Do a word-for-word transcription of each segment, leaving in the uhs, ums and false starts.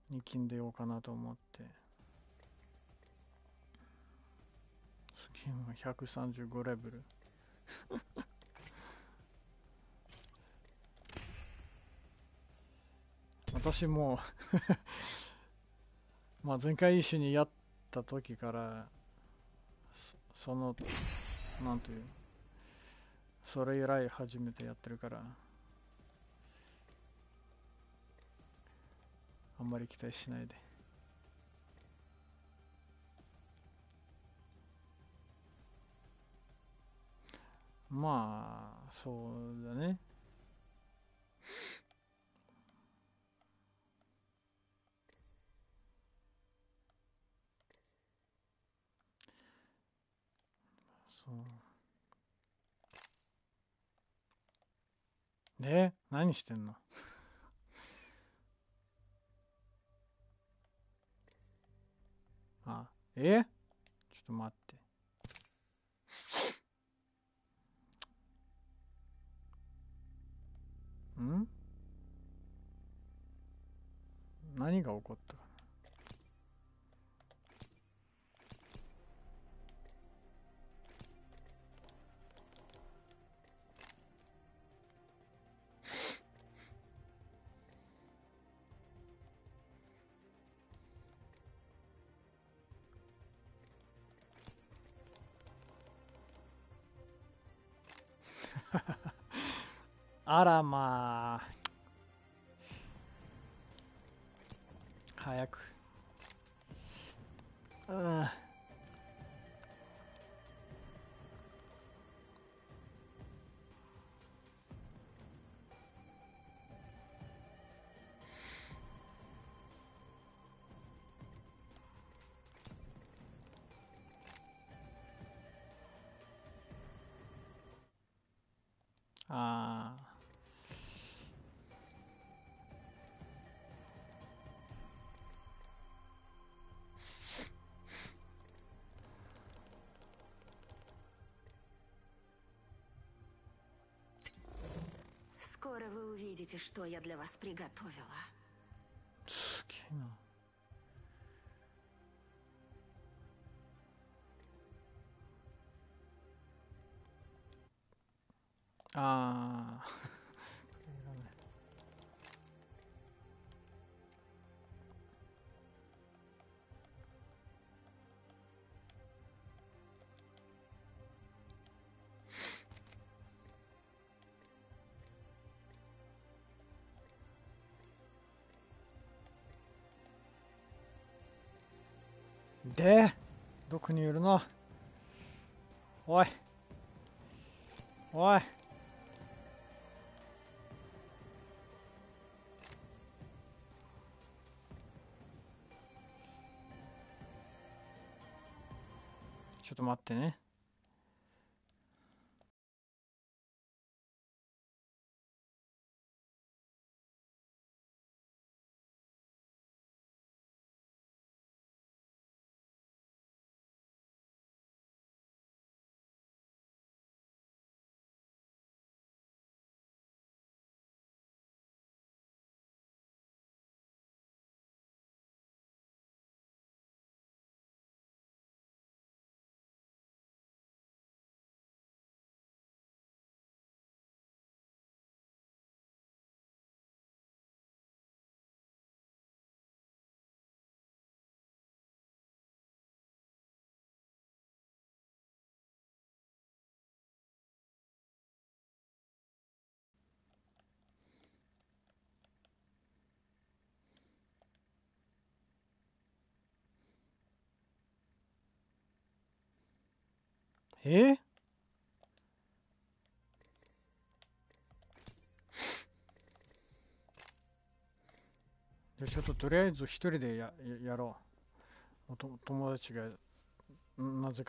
に金出ようかなと思って。スキンはひゃくさんじゅうごレベル。私もまあ前回一緒にやった時からそそのなんていうそれ以来初めてやってるからあんまり期待しないで。まあそうだね。そうで何してんの？あえちょっと待って。ん何が起こったかな。あらまあ早く。うんああ Скоро вы увидите, что я для вас приготовила. すげえな。ああでどこにいるの？おいおいちょっと待ってね。えじゃあちょっととりあえず一人でやややろう。おと友達がなぜか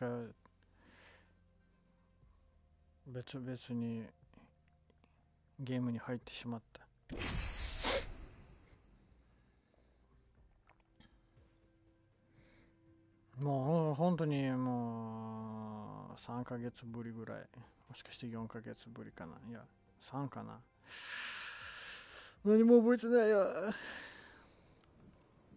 別々にゲームに入ってしまった。もう本当にもうさんかげつぶりぐらい。もしかしてよんかげつぶりかな。いやさんかな。何も覚えてないよ。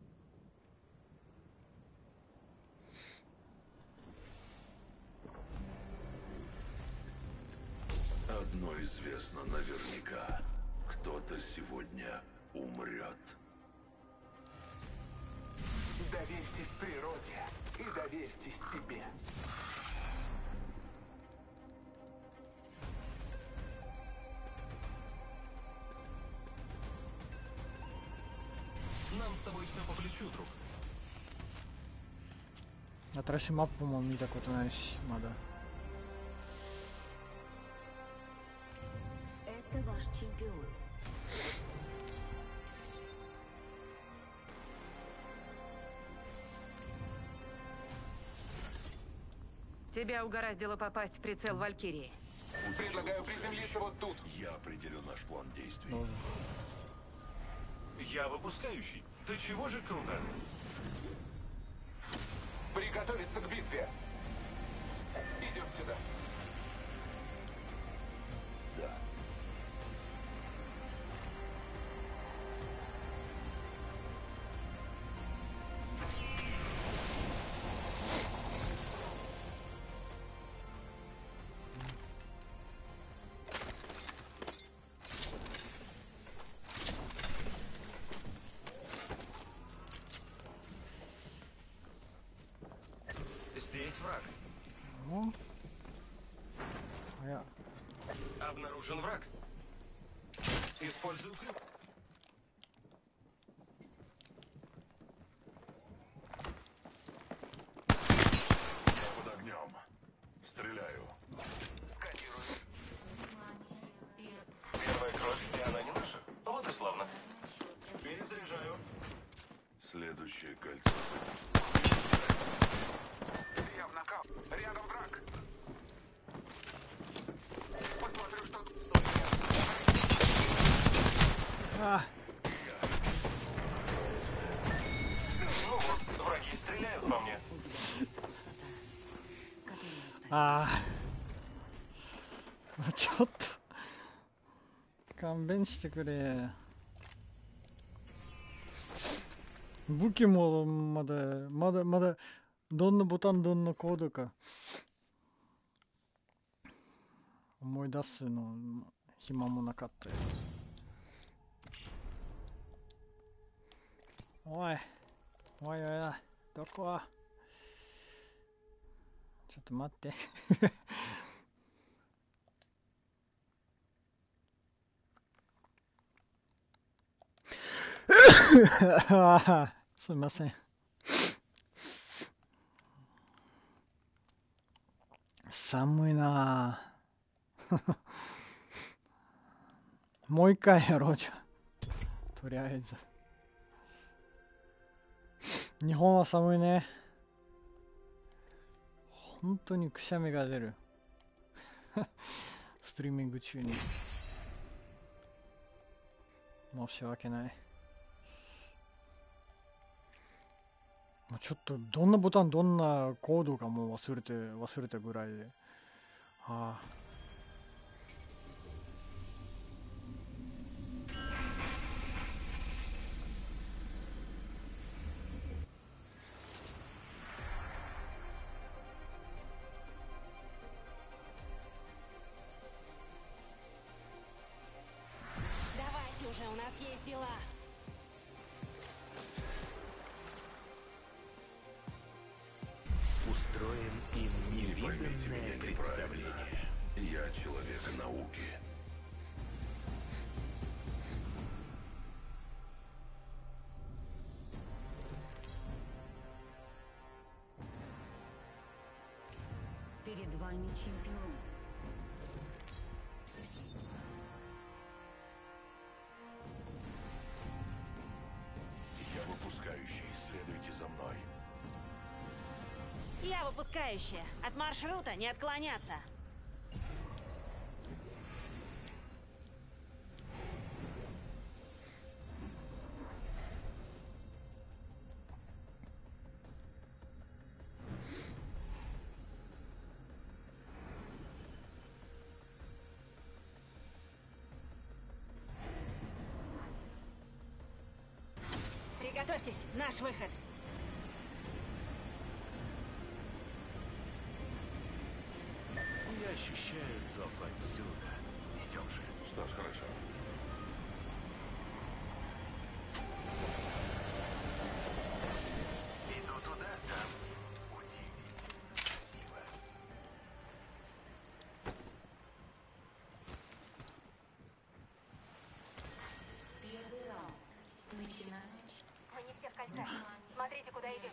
Одно известно наверняка. Кто-то сегодня умрет. Доверьтесь природе и доверьтесь себе. Нам с тобой все по плечу, друг. 新しいマップも見たことないし、まだ。 Это ваш чемпион. Тебя угораздило попасть в прицел Валькирии. Предлагаю приземлиться вот тут. Я определю наш план действий. どうぞ。 Я выпускающий. Ты чего же круто? Приготовиться к битве. Идем сюда. Да. Здесь враг. おあや、 Обнаружен враг. Использую крюк. Я под огнем. Стреляю. Сканирую. Первая кровь, и она не наша. Вот и славно. Перезаряжаю. Следующее кольцо. Я в нокаут. Рядом враг. Посмотрю, что тут. А, Ну вот, враги стреляют по мне. У тебя сердце пустота, которая останется. あーちょっと勘弁してくれ。武器もまだまだまだどんなボタンどんなコードか思い出すの暇もなかったよ。おいおいおいおい、どこ？ちょっと待ってあーすみません。寒いなあもう一回やろうじゃとりあえず。日本は寒いね。本当にくしゃみが出るストリーミング中に申し訳ない。もうちょっとどんなボタンどんなコードかもう忘れて忘れたぐらいで、はあ。 Давайте уже, у нас есть дела. Устроим им Не поймите меня невиданное неправильно. представление. Я человек науки. Перед вами чемпион. Я выпускающий. Следуйте за мной. Я выпускающая. От маршрута не отклоняться. Приготовьтесь, наш выход. Я ощущаю зов отсюда. Пойдем же. Что ж, хорошо. Иду туда, там удивительно красиво. Первый раунд. Начинаем. Мы не все в кольце. Смотрите, куда идете.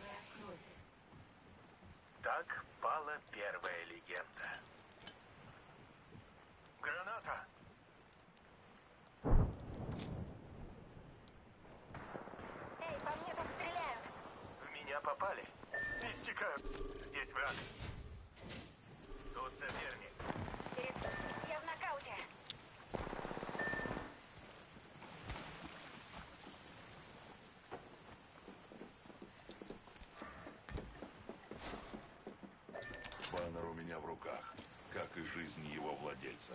Так пала первая легенда. Граната! Эй, по мне тут стреляют. В меня попали. Истекают. Здесь враг. Тут соперник. Перед- Я в нокауте. Баннер у меня в руках, как и жизнь его владельца.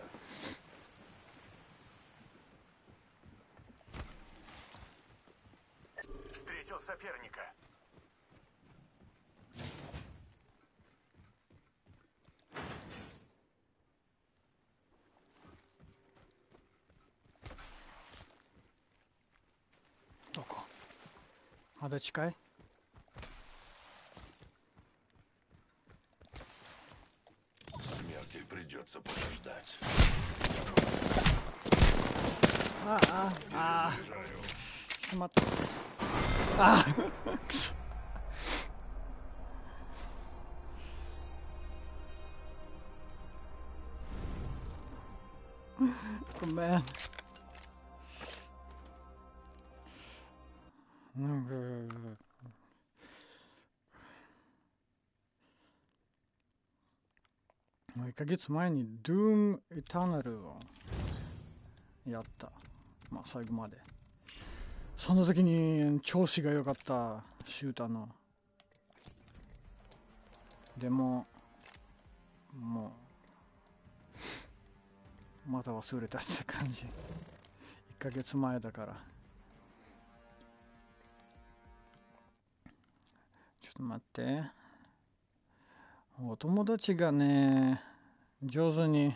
Встретил соперника. どこまだ近い Смерти придется подождать. ああああ Перезаряжаю. ちょっと待ってああくそごめんなんかもういっかげつまえに Doom Eternal をやった。まあ最後まで。その時に調子が良かったシューターの。でも、もう、また忘れたって感じ。いっかげつまえだから。ちょっと待って。お友達がね、上手に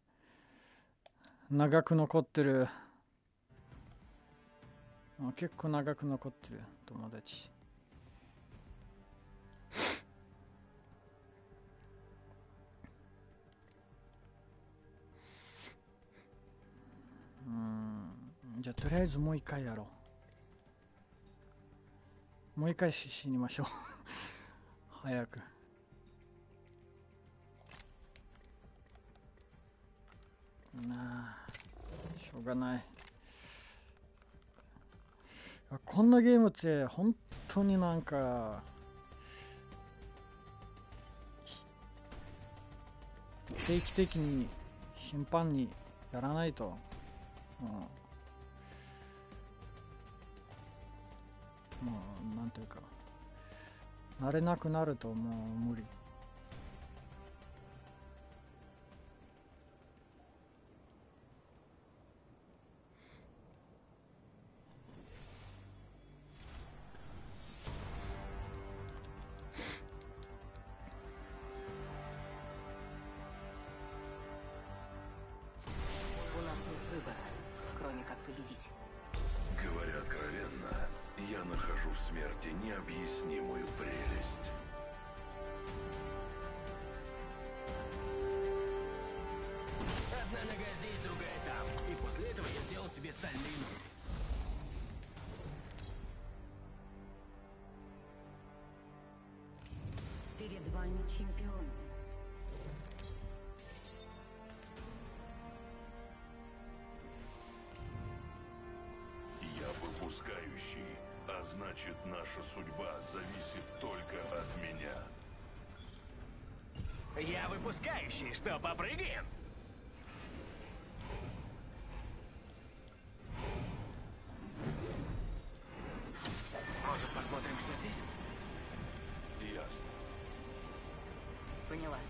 長く残ってる。あ、結構長く残ってる友達。うーん、じゃあとりあえずもう一回やろう。もう一回し死にましょう。早く。なあ、しょうがない。こんなゲームって本当になんか定期的に頻繁にやらないと、うん、もうなんていうか慣れなくなるともう無理。 У нас нет выбора, кроме как победить. Говоря откровенно, я нахожу в смерти необъяснимую прелесть. Одна нога здесь, другая там. И после этого я сделал себе сальные ноги. Перед вами чемпион. Я выпускающий, а значит, наша судьба зависит только от меня. Я выпускающий, что попрыгаем? Может, посмотрим, что здесь? Ясно. Поняла.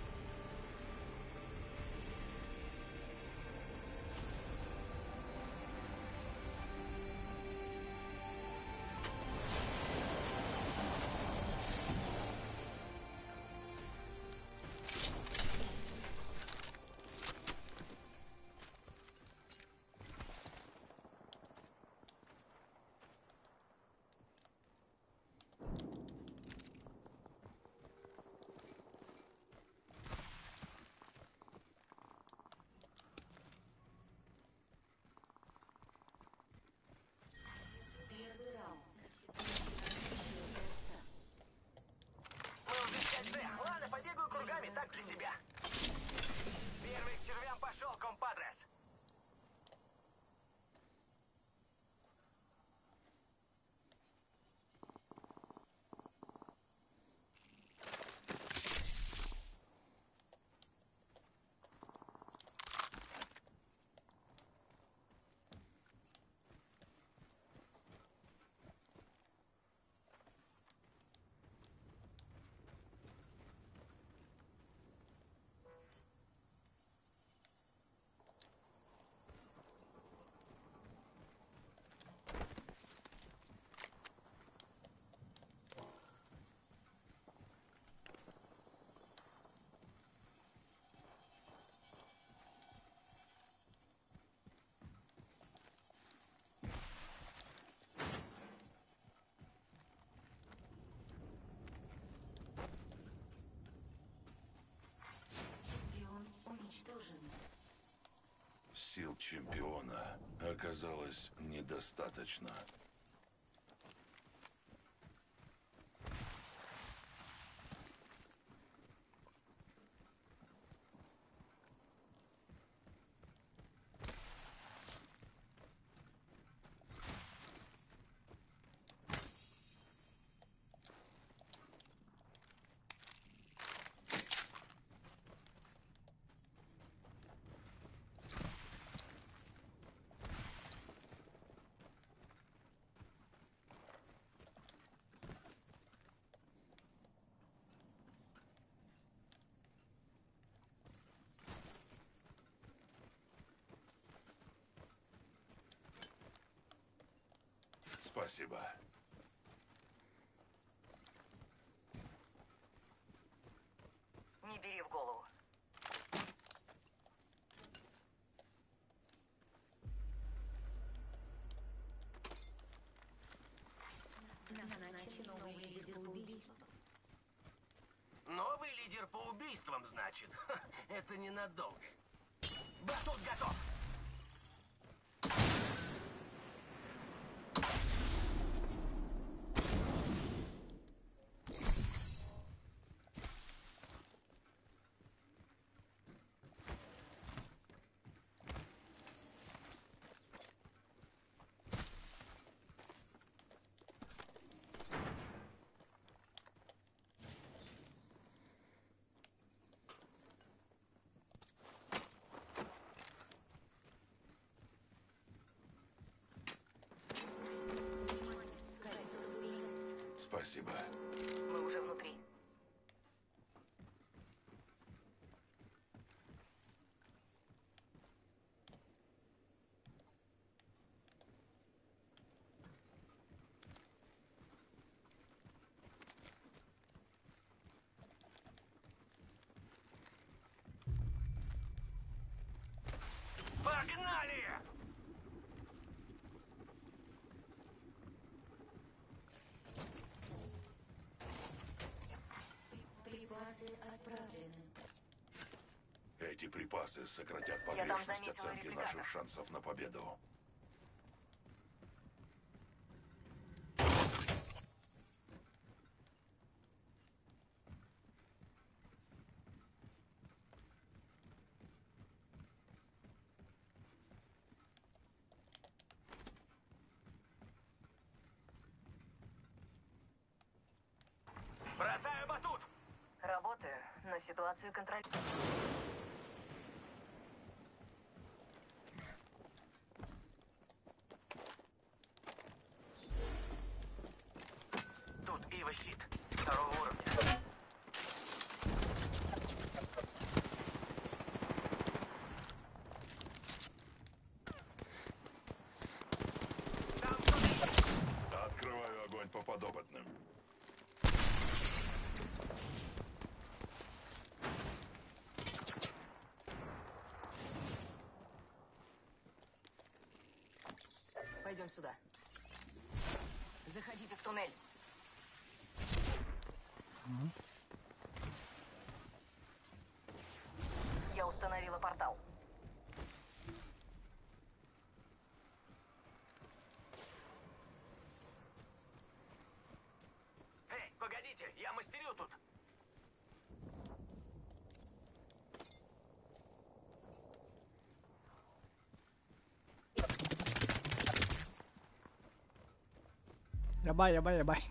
чемпиона оказалось недостаточно. Спасибо. Не бери в голову. Назначен новый лидер по убийству. Новый лидер по убийствам, значит. Ха, это ненадолго. Батут готов! Спасибо. Мы уже внутри. Погнали! Припасы отправлены. Эти припасы сократят Я там погрешность заметила оценки рефригатор. наших шансов на победу. Бросаю батут! Работаю, но ситуацию контролирую. Тут Ива щит. Второго уровня. Там кто-то. Открываю огонь по подопытным. Пойдем сюда. Заходите в туннель. Я установила портал. Эй, погодите, я мастерю тут. Ябай, ябай, ябай.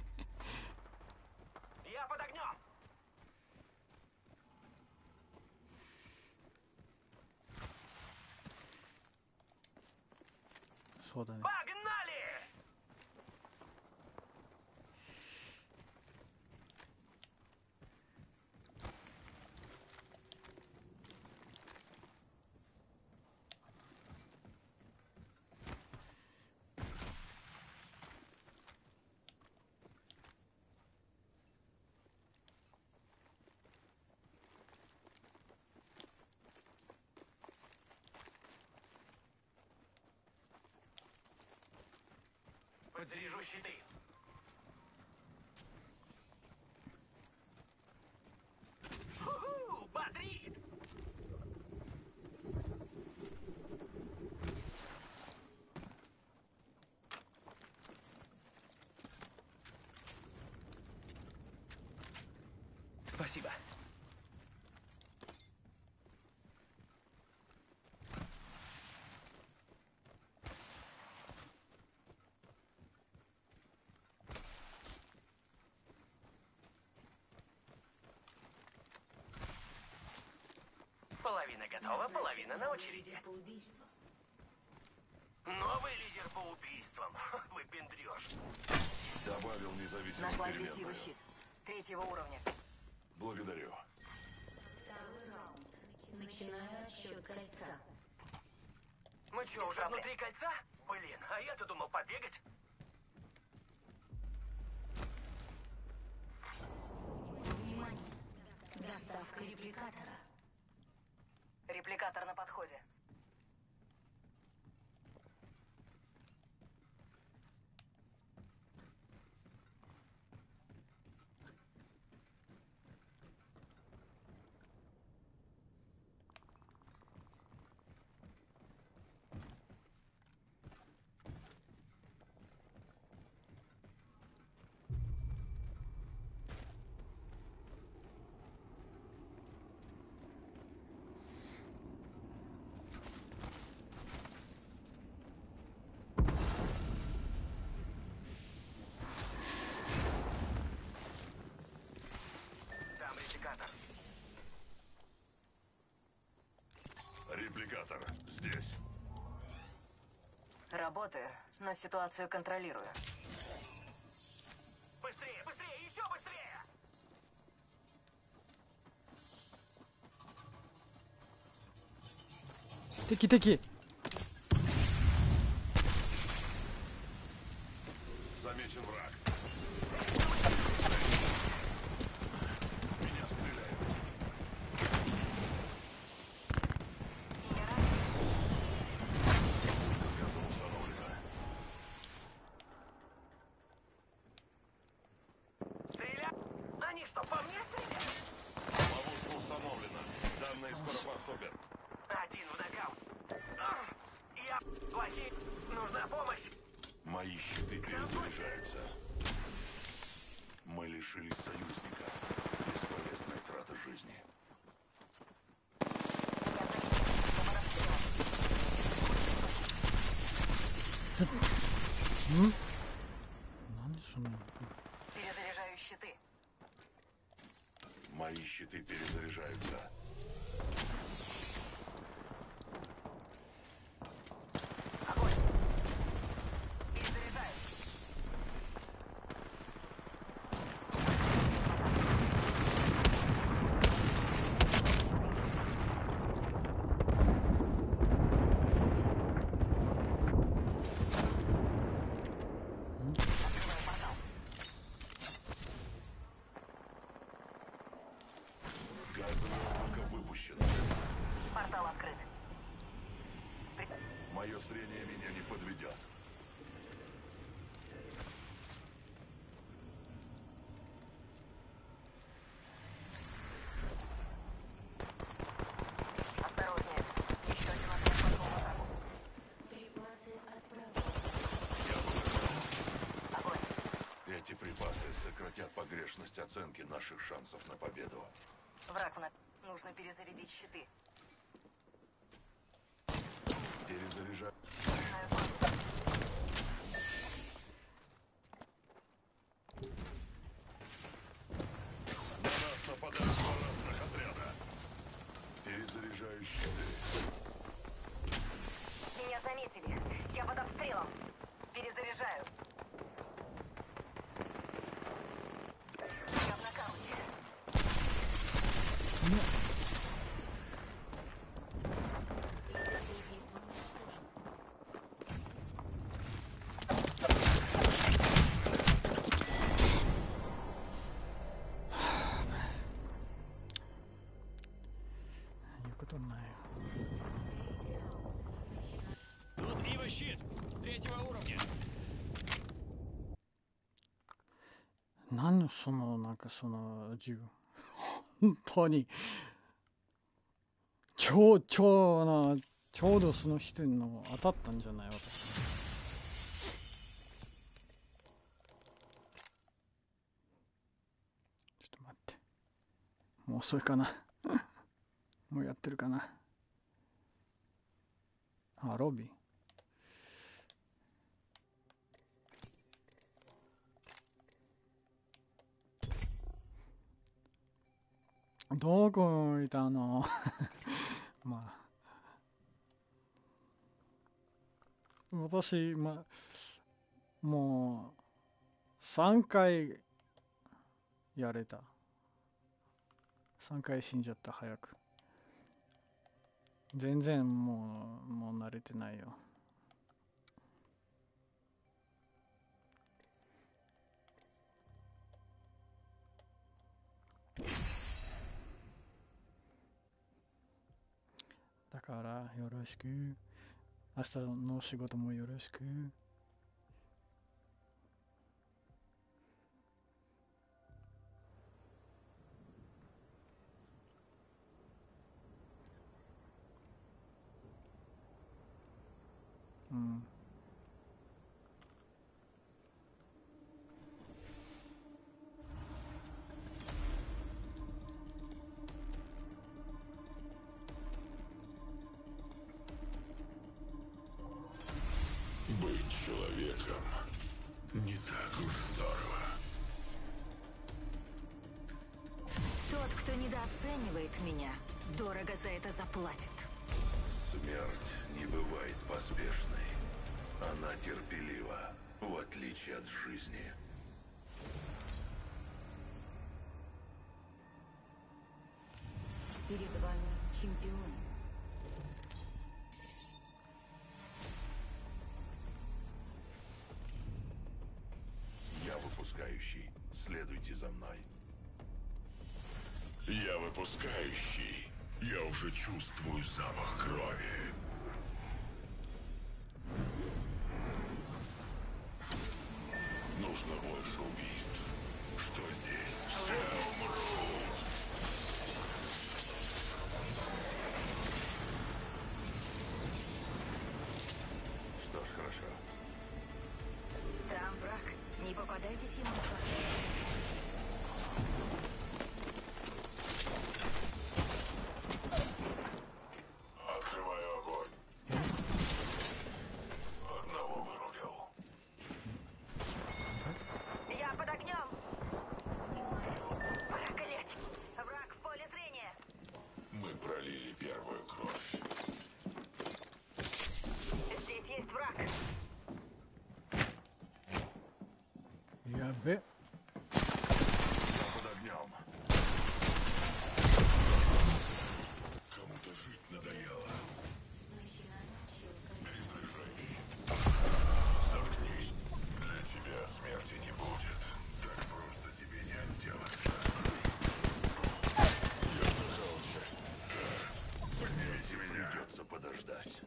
Я под огнем! そうだね。 Погнали! Подзаряжу щиты. Ху-ху, бодрит! Спасибо. Половина готова, половина на очереди. Новый лидер по убийствам. Выпендрёж. Добавил независимую Нашла переменную. агрессивный щит. Третьего уровня. Благодарю. Начинаю отсчет кольца. Мы что, уже внутри кольца? Блин, а я-то думал побегать. Внимание. Доставка репликатора. Репликатор на подходе. Там репликатор. Репликатор здесь. Работаю, но ситуацию контролирую. Быстрее, быстрее, еще быстрее! Таки-таки. Замечен враг. В меня стреляют. Газа установлена. Стреля! Они что, по мне стреляют? Ловушка установлена. Данные скоро поступят. Один в нокаут. Ах, я плохие. Нужна помощь. Мои щиты перезаряжаются. Мы лишились союзника. Бесполезная трата жизни. Наниその Перезаряжаю щиты. Мои щиты перезаряжаются. Огонь. Перезаряжаю. Открываю портал. Газовое облако выпущено. Портал открыт. Мое зрение меня не подведет. Осторожнее. Еще один отряд пошел в атаку. Огонь. Эти припасы сократят погрешность оценки наших шансов на победу. Враг в на... Нужно перезарядить щиты. Перезаряжаю. Начинаю паузу. На нас нападают два разных отряда. Перезаряжаю щиты. Меня заметили. Я под обстрелом. Перезаряжаю. Я в нокауте. いうことないよ。 Тут Ива щит. Третьего уровня. 何のそのなんかその銃本当にちょうちょうなちょうどその人の当たったんじゃない私。ちょっと待って。 う遅いかな。もうやってるかな。あ、ロビー。どこいたの？まあ。私、ま、もう、さんかいやれた。さんかい死んじゃった、早く。全然もう、もう慣れてないよ。だからよろしく。明日の仕事もよろしく。うん。 Быть человеком не так уж здорово. Тот, кто недооценивает меня, дорого за это заплатит. Смерть не бывает поспешной. Она терпелива, в отличие от жизни. Перед вами чемпион. Я выпускающий. Следуйте за мной. Я выпускающий. Я уже чувствую запах крови. Нужно больше убийств. Что здесь? Все умрут. Что ж, хорошо. Там враг. Не попадайтесь ему в глаза. Открываю огонь. Одного вырубил. Я под огнем! Проклять! Враг в поле зрения! Мы пролили первую кровь. Здесь есть враг! やべ。 Я под огнем. Кому-то жить надоело. Заткнись. Для тебя смерти не будет. Так просто тебе не отделаться. Я в нокауте. Поднимите меня. Придется подождать.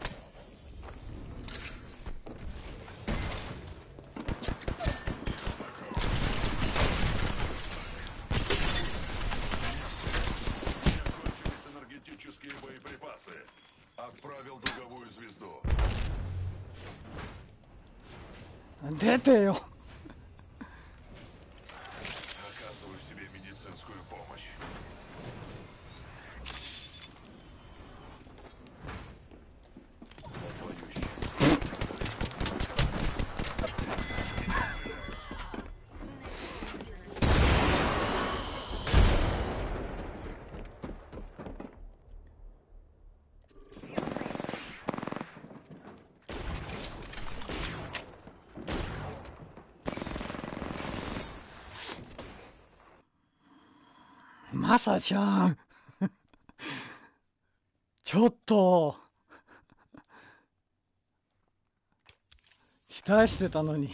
Закончились энергетические боеприпасы. Отправил дуговую звезду. 出てよ。 Оказываю себе медицинскую помощь. На твою счастье. マサちゃん。ちょっと。期待してたのに。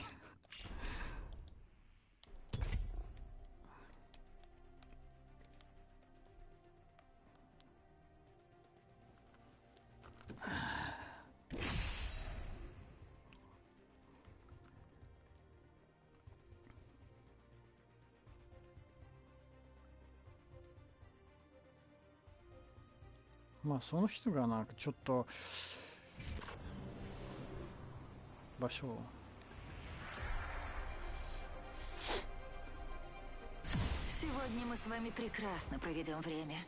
まあその人がなんかちょっと場所を Сегодня Сегодня мы с вами прекрасно проведем время.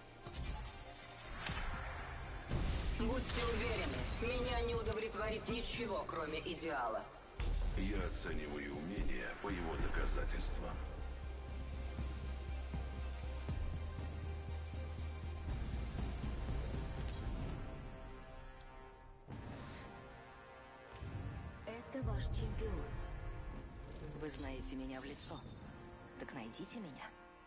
Будьте уверены, меня не удовлетворит ничего, кроме идеала. Я оцениваю умение по его доказательствам. Это ваш чемпион. Вы знаете меня в лицо. Так найдите меня.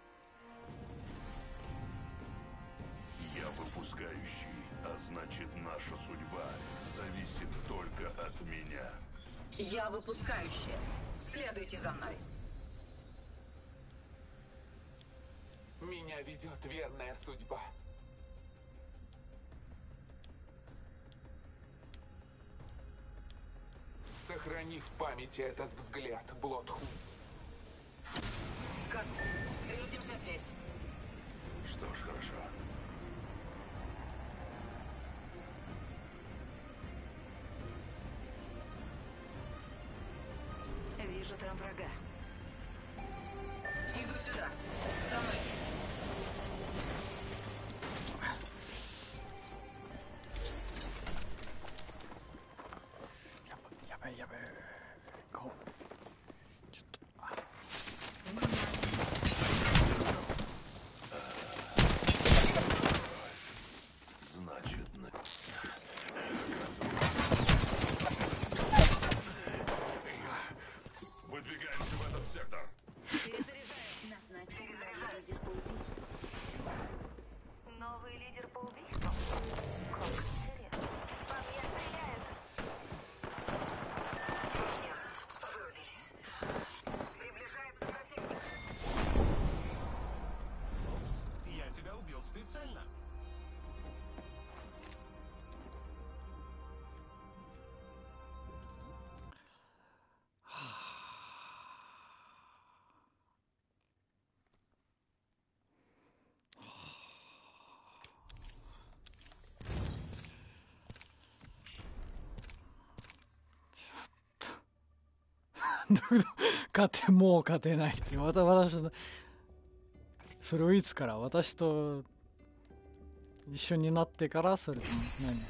Я выпускающий, а значит, наша судьба зависит только от меня. Я выпускающая. Следуйте за мной. Меня ведет верная судьба. Сохрани в памяти этот взгляд, Блодхунд. Как? Встретимся здесь. Что ж, хорошо. Вижу там врага. Иду сюда. За мной. やばいやばい。こう。ちょっと。あ Значит, на... Выдвигаемся в этот сектор. Назначен лидер по убийству. Новый лидер по убийству? Как интересно. По мне стреляют. Меня вырубили. Приближается противник. Я тебя убил специально. 勝てもう勝てないってまた私のそれをいつから私と一緒になってからそれとも何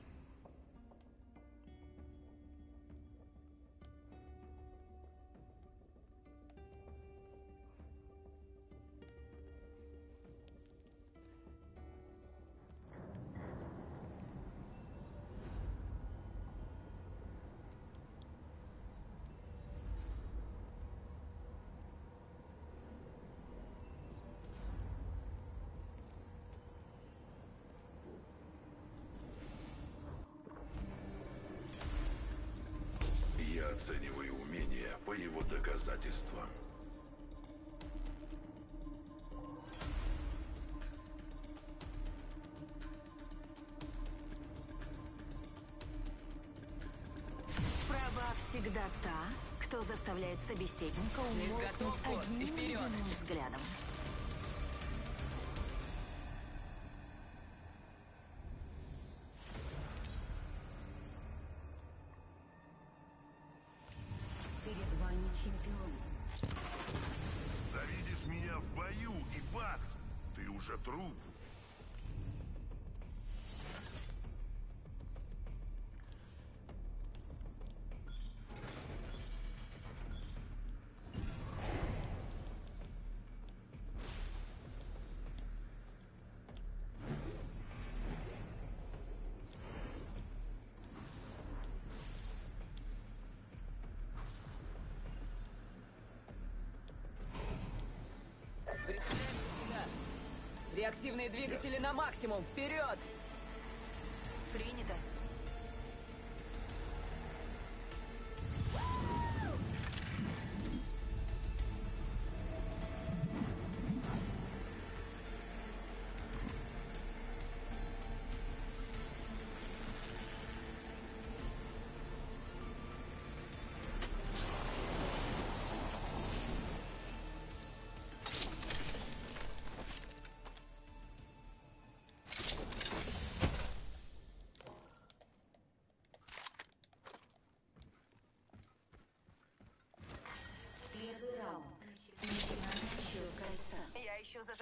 Я оцениваю умение по его доказательствам. Права всегда та, кто заставляет собеседника умолкнуть готов, Кот, и одним вперед! единым взглядом. Перед вами чемпион. Завидишь меня в бою и бац! Ты уже труп. Реактивные двигатели на максимум. Вперед! Принято.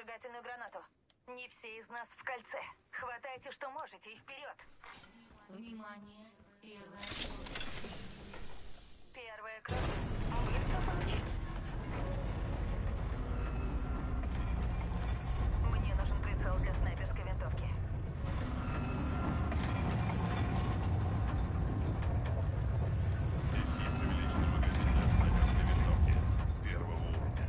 зажигательную гранату. Не все из нас в кольце. Хватайте, что можете, и вперед. Внимание, первая кровь. Первая кровь. Быстро получилось. Мне нужен прицел для снайперской винтовки. Здесь есть увеличенный магазин для снайперской винтовки первого уровня.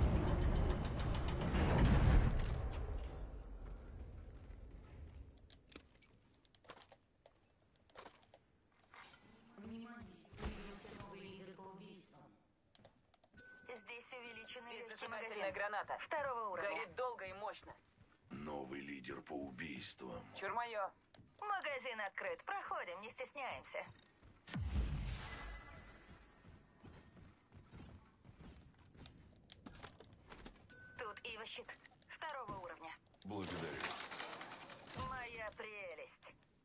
Внимание, появился новый лидер по убийствам. Здесь увеличенный Здесь легкий зажигательная магазин. граната. Второго уровня. Горит долго и мощно. Новый лидер по убийствам. Чур моё. Магазин открыт. Проходим, не стесняемся. Тут Ива щит. Второго уровня. Благодарю. Моя прелесть.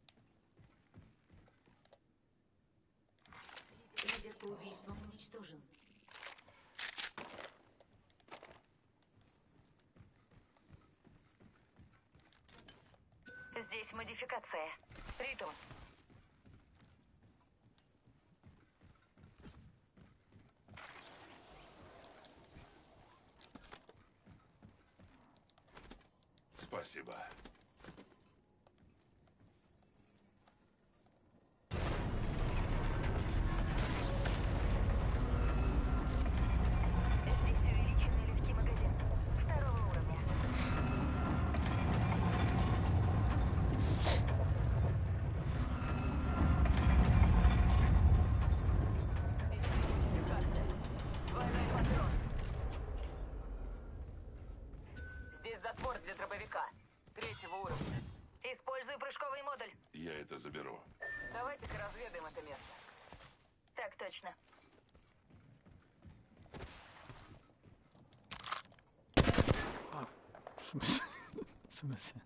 Лидер по убийствам уничтожен. Здесь модификация. Ритм. Спасибо. Здесь увеличенный легкий магазин. Второго уровня. Здесь модификация. Двойной патрон. Здесь затвор для дробовика. Третьего уровня. Используй прыжковый модуль. Я это заберу. Давайте-ка разведаем это место. Так точно. А, в смысле? В смысле?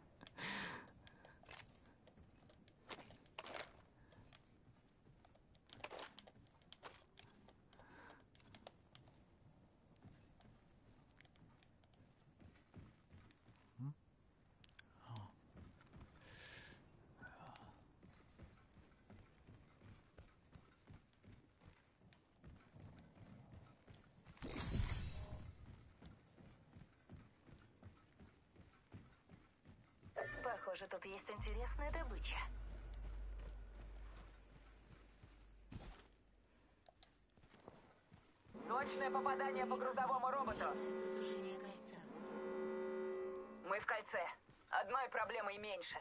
Похоже, тут есть интересная добыча. Точное попадание по грузовому роботу. Начинается сужение кольца. Мы в кольце. Одной проблемой меньше.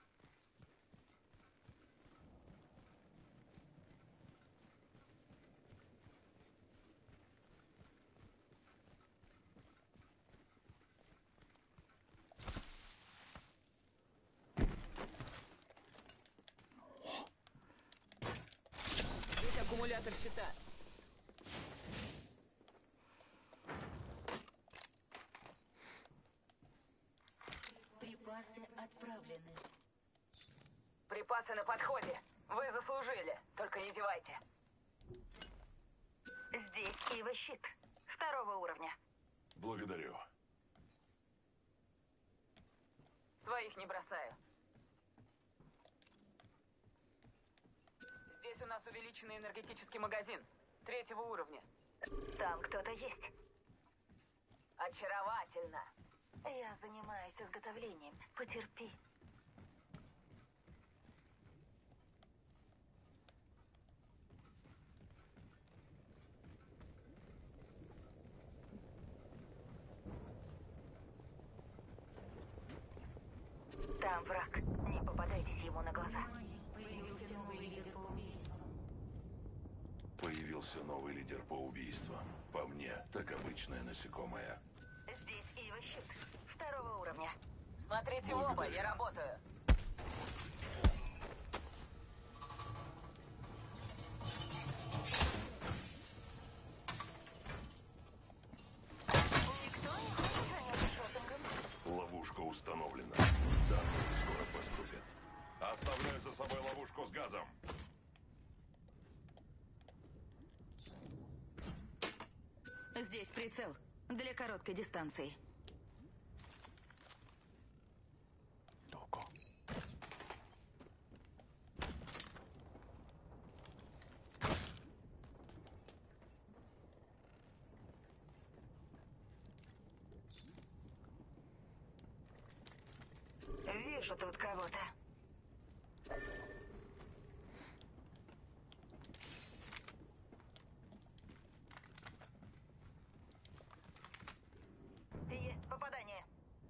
Здесь аккумулятор щита. Припасы отправлены. Припасы на подходе. Вы заслужили. Только не зевайте. Здесь Ива щит. Второго уровня. Благодарю. Своих не бросаю. Здесь у нас увеличенный энергетический магазин. Третьего уровня. Там кто-то есть. Очаровательно. Я занимаюсь изготовлением. Потерпи. Там враг. Не попадайтесь ему на глаза. Внимание, появился новый лидер по убийствам. Появился новый лидер по убийствам. По мне, так обычное насекомое. Здесь Ива щит. Второго уровня. Смотрите в оба, я работаю. Никто не хочет заняться шопингом. Ловушка установлена. Данные скоро поступят. Оставляю за собой ловушку с газом. Здесь прицел. Для короткой дистанции. Вижу тут кого-то. Есть попадание.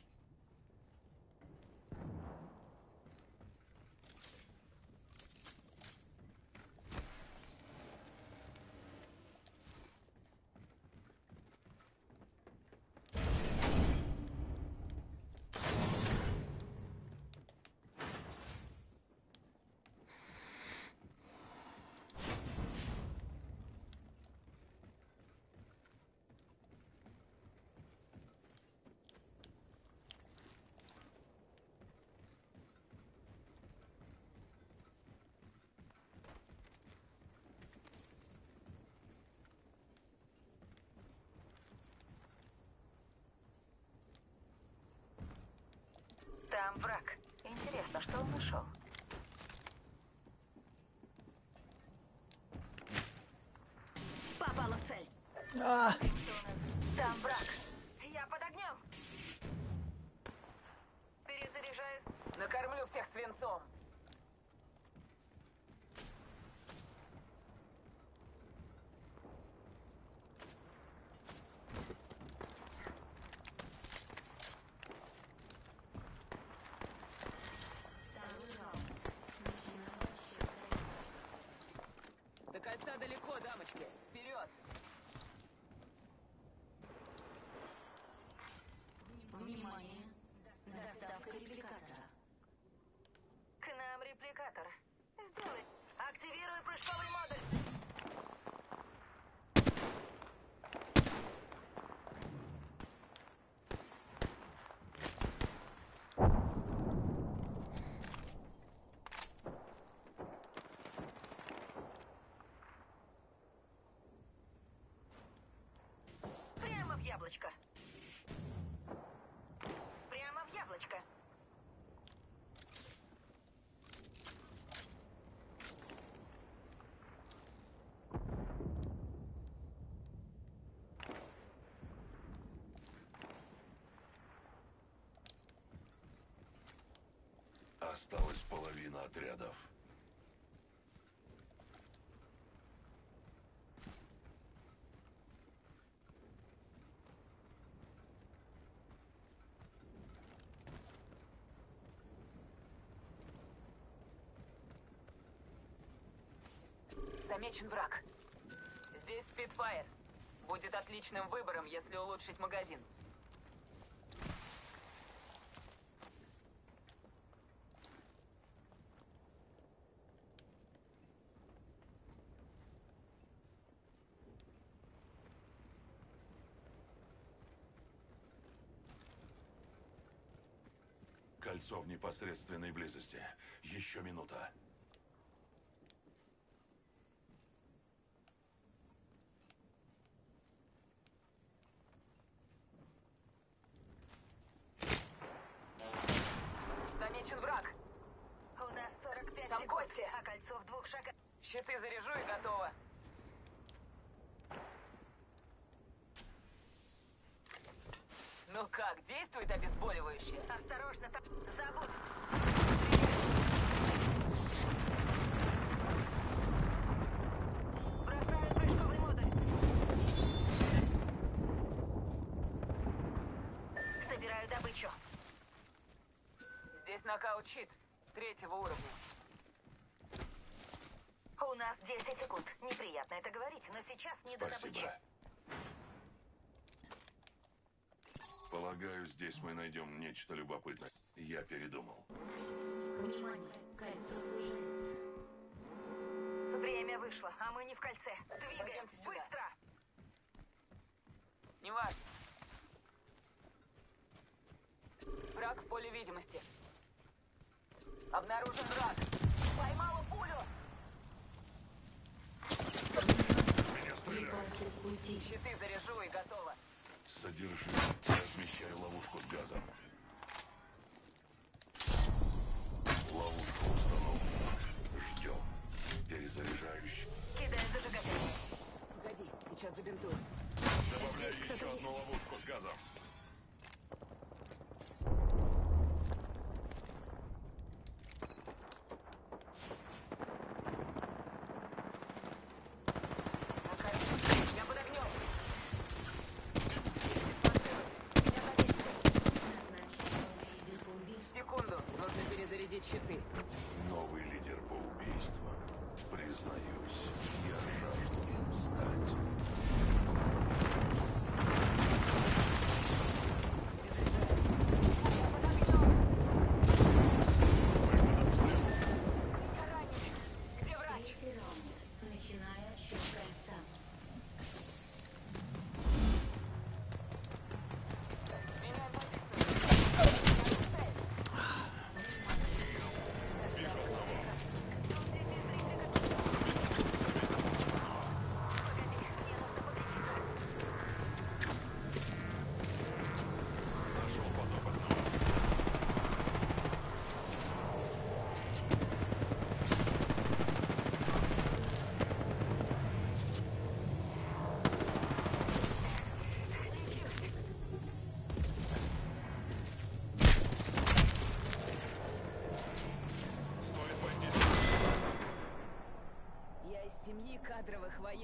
Там враг. Интересно, что он нашел? Попала в цель. А, Там враг. Я под огнем. Перезаряжаюсь. Накормлю всех свинцом. До кольца далеко, дамочки. Вперед! Внимание. Доставка репликатора. К нам репликатор. Сделай. Активирую прыжковый модуль. Прямо в яблочко. Прямо в яблочко. Осталась половина отрядов. Замечен враг. Здесь Спитфайр. Будет отличным выбором, если улучшить магазин. Кольцо в непосредственной близости. Еще минута. Замечен враг. У нас сорок пять Там секунд, гости. а кольцо в двух шагах. Щиты заряжу и готово. Ну как, действует обезболивающее? Осторожно, там. Забудь. Бросаю прыжковый модуль. Собираю добычу. Здесь нокаут-щит третьего уровня. У нас десять секунд. Неприятно это говорить, но сейчас не до добычи. Спасибо. Полагаю, здесь мы найдем нечто любопытное. Я передумал. Внимание. Кольцо сужается. Время вышло, а мы не в кольце. Двигаем, Пойдемте сюда. быстро! Неважно. Враг в поле видимости. Обнаружен враг. Поймала пулю. Меня стреляют. Припасы в пути. Щиты заряжу и готово. Содержи. Размещаю ловушку с газом. Ловушка установлена. Ждем. Перезаряжающий. Кидаю зажигатель. Погоди, сейчас забинтую. Добавляю еще одну ловушку с газом.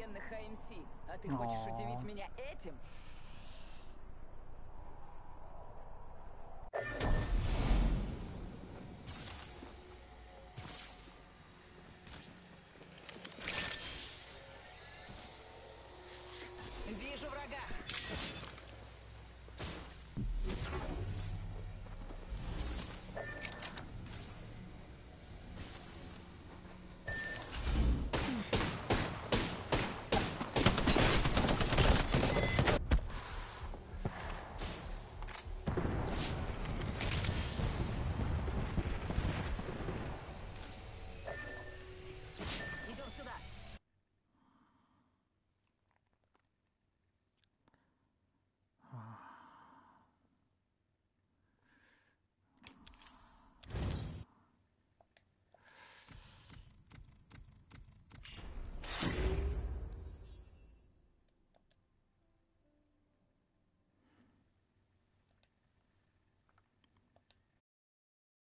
офигенных эй эм си, а ты хочешь О. удивить меня этим?